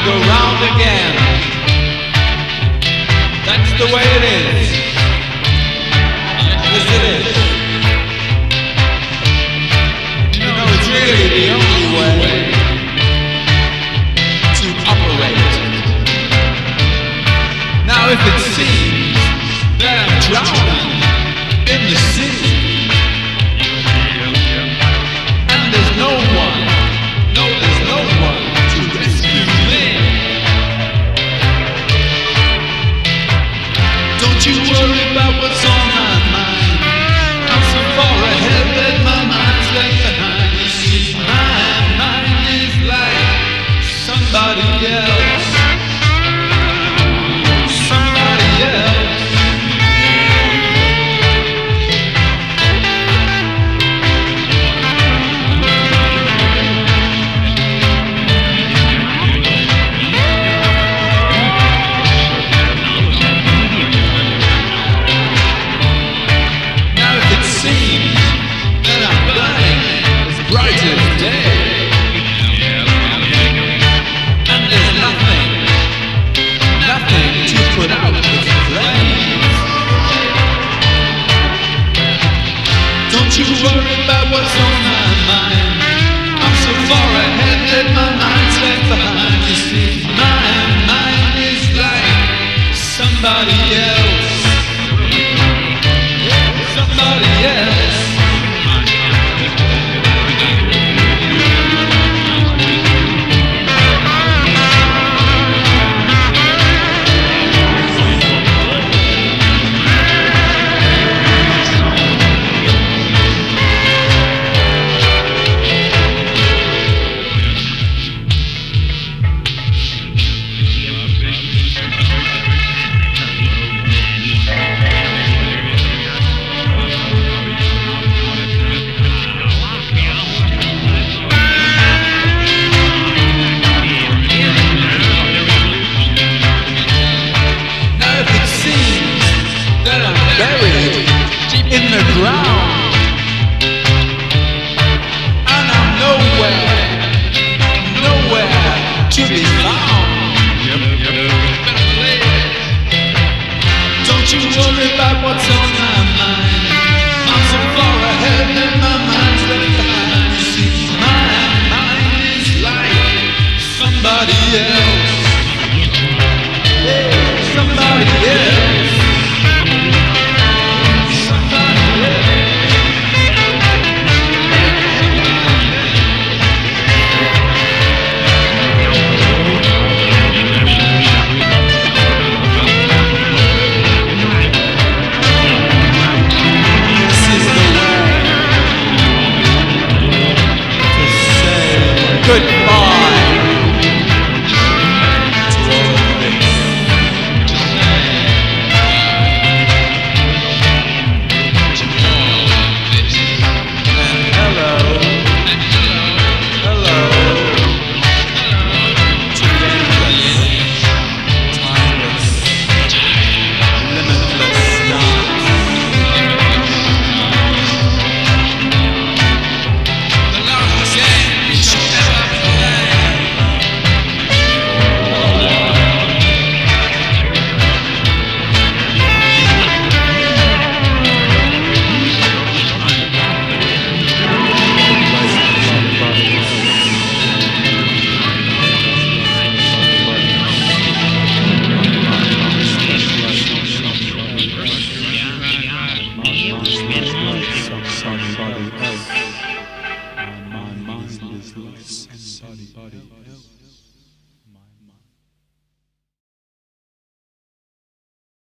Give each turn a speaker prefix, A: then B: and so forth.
A: go round again. That's the way it is. Yes, it is. You know, it's really the only way to operate. Now, if it seems that I'm drowning in the sea, and there's no one to rescue me, don't you worry about what's on my mind. I'm so far ahead that my mind's left behind. You see, my mind is like somebody else. Somebody else. Don't you worry about what's on my mind. I'm so far ahead that my mind's left behind. You see, my mind is like somebody else. Somebody else. Buried in the ground, and I'm nowhere to be found. Don't you worry about what's on my mind. I'm so far ahead that my mind's left behind. You see, my mind is like somebody else. Yeah, somebody else. Goodbye to all of this. And hello to endless, timeless, limitless stars. The longest game we shall ever play. Somebody else. My mind is like somebody else.